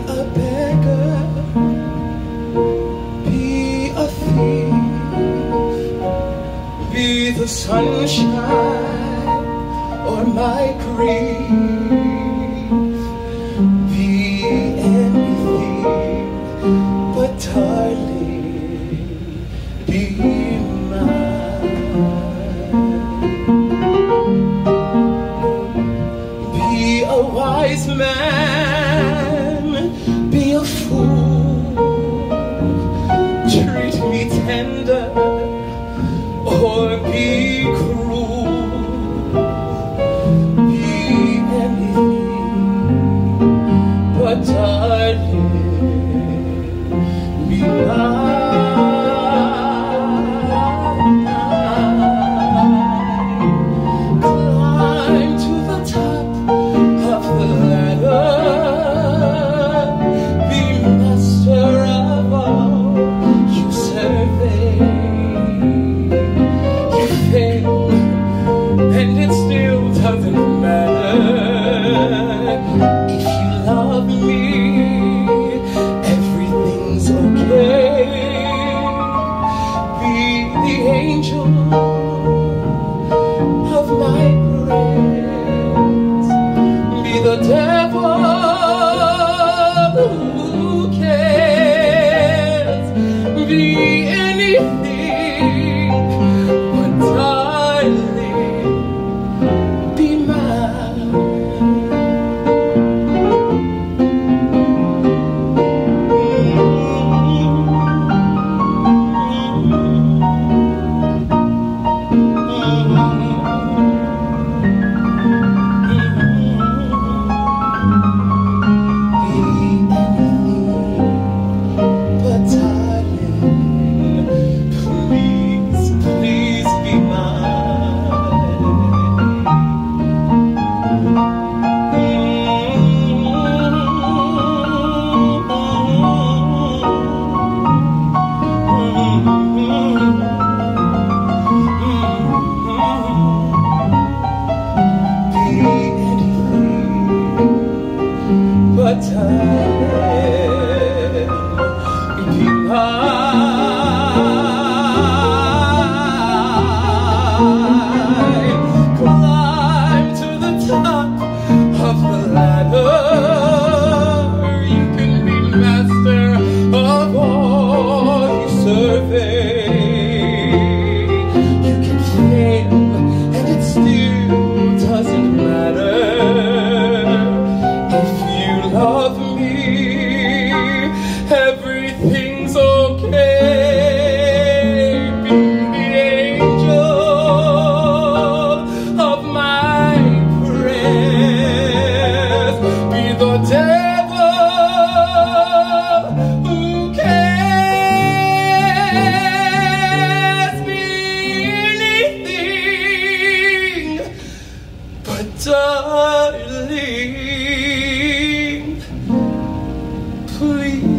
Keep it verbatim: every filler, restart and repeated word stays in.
a beggar, be a thief, be the sunshine or my grief, be anything, but darling, be mine. Be a wise man, be a fool, treat me tender or be cruel, be anything, but darling, be mine. Climb to the top of the ladder, be master of all you survey. You fail, and it still doesn't matter. If you love me, everything's okay. Be the angel of my praise, be the devil who cares, be anything, but darling, be mine. But darling, be mine. Climb to the top of the ladder. You can be master of all you survey. You can fail, and it still doesn't matter. Love me, everything's okay. Be the angel of my prayers, be the devil who cares, be anything, but darling, please.